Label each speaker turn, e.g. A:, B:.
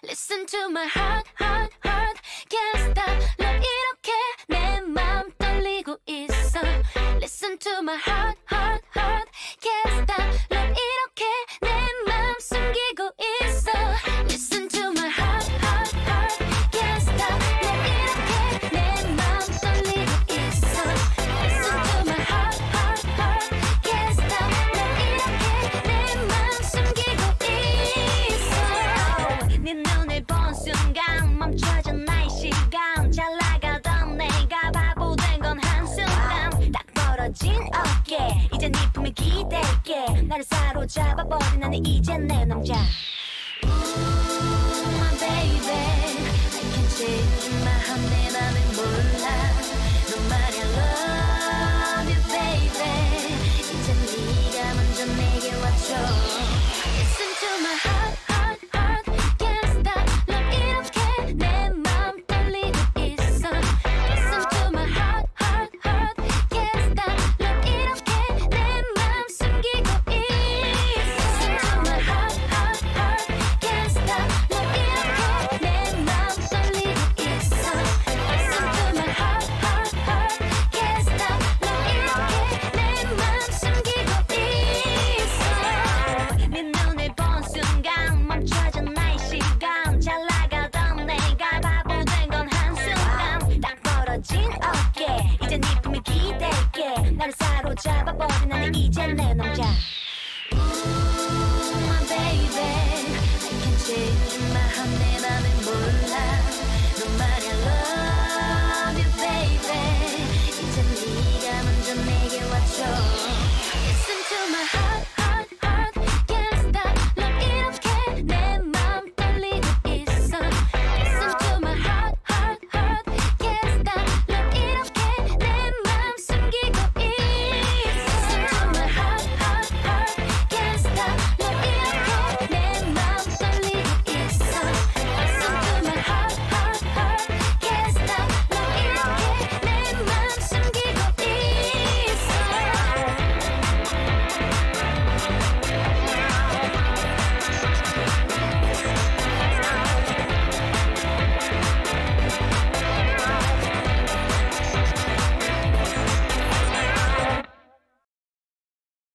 A: Listen to my heart, heart, heart. Can't stop. 넌 이렇게 내 맘 떨리고 있어. Listen to my heart, heart, heart. Can't stop. 넌 이렇게 내 맘 숨기고 있어. Listen to my heart, heart, heart. Can't stop. 넌 이렇게 내 맘 떨리고 있어. Listen to my heart, heart, heart. Can't stop. 넌 이렇게 내 맘 숨기고 있어. 네 눈을 본 순간 멈춰진 나의 시간. 잘 나가던 내가 바보 된 건 한순간. 딱 벌어진 어깨 이제 네 품에 기댈게. 나를 사로잡아버린 나는 이제 내 남자. My baby I can't change my heart. 내 맘을 몰라. 너 말야 love you baby. 이제 네가 먼저 내게 와줘. Listen to my heart, heart, heart. Can't stop. 넌 이렇게 내 맘 떨리고 있어. Listen to my heart, heart, heart. Can't stop. 넌 이렇게 내 맘 숨기고 있어. Listen to my heart, heart, heart. Can't stop. 넌 이렇게 내 맘 떨리고 있어. Listen to my heart, heart, heart. Can't stop. 넌 이렇게 내 맘 숨기고 있어. 네 눈을 본 순간 멈춰진 나의 시간. 잘 나가던 내가 바보 된 건 한순간. 딱 벌어진 어깨 이제 네 품에 기댈게. 나를 사로잡아버린 나는 이제 내 남자. My baby I can't change my heart. 내 맘을 몰라.